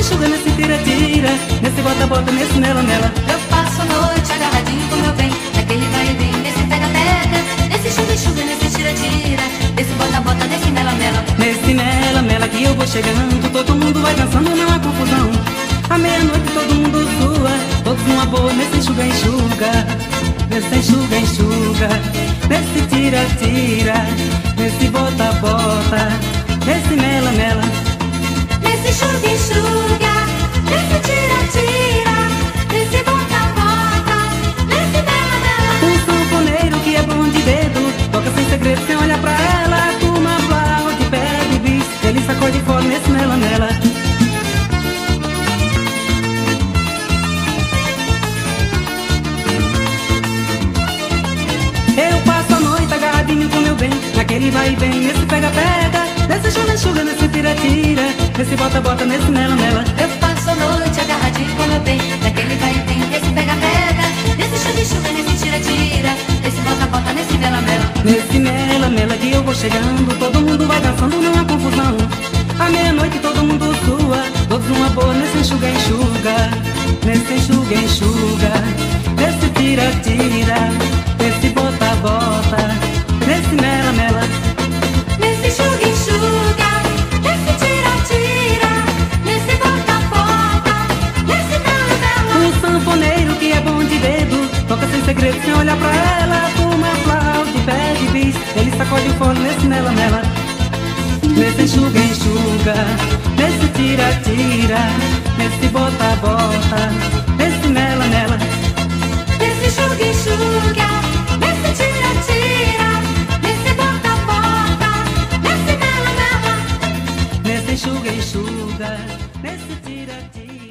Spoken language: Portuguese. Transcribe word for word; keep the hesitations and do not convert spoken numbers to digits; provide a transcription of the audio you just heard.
enxuga, nesse tira-tira, nesse bota-bota, nesse mela-mela. Eu passo a noite agarradinho com meu bem, naquele vai e vem, nesse pega-pega, nesse enxuga-enxuga, nesse tira-tira, nesse bota-bota, nesse mela-mela. Nesse mela-mela que eu vou chegando, todo mundo vai dançando, não há confusão. À meia-noite todo mundo sua, todos numa boa, nesse enxuga-enxuga, nesse enxuga-enxuga, nesse tira-tira, nesse bota-bota, nesse mela-mela. Nesse enxuga-enxuga, nesse tira-tira, nesse bota-bota, nesse mela-mela. Um sanfoneiro que é bom de dedo, toca sem segredo, sem olhar pra ela. A turma aplaude, pega e bis, ele sacode fora nesse mela-mela. Eu passo a noite agarradinho com meu bem, naquele vai e vem, nesse pega-pega, nesse enxuga-enxuga, nesse tira-tira, nesse bota-bota, nesse mela-mela. Eu passo a noite agarradinho com meu bem, naquele vai e vem, nesse pega-pega, nesse enxuga-enxuga, nesse tira-tira, nesse bota-bota, nesse mela-mela. Nesse mela-mela que eu vou chegando, todo mundo vai dançando, não há confusão. À meia-noite todo mundo sua, todos numa boa, nesse enxuga-enxuga, nesse enxuga-enxuga, nesse tira-tira, nesse bota-bota, nesse mela-mela. Nesse enxuga-enxuga, nesse tira-tira, nesse bota-bota, nesse mela-mela. Um sanfoneiro que é bom de dedo, toca sem segredo, sem olhar pra ela. A turma aplaude, pede bis, ele sacode o fole nesse mela-mela. Nesse enxuga-enxuga, nesse tira-tira, nesse bota-bota, nesse mela-mela. Nesse enxuga-enxuga, nesse tira-tira, nesse bota-bota, nesse mela-mela. Nesse enxuga-enxuga, nesse tira-tira.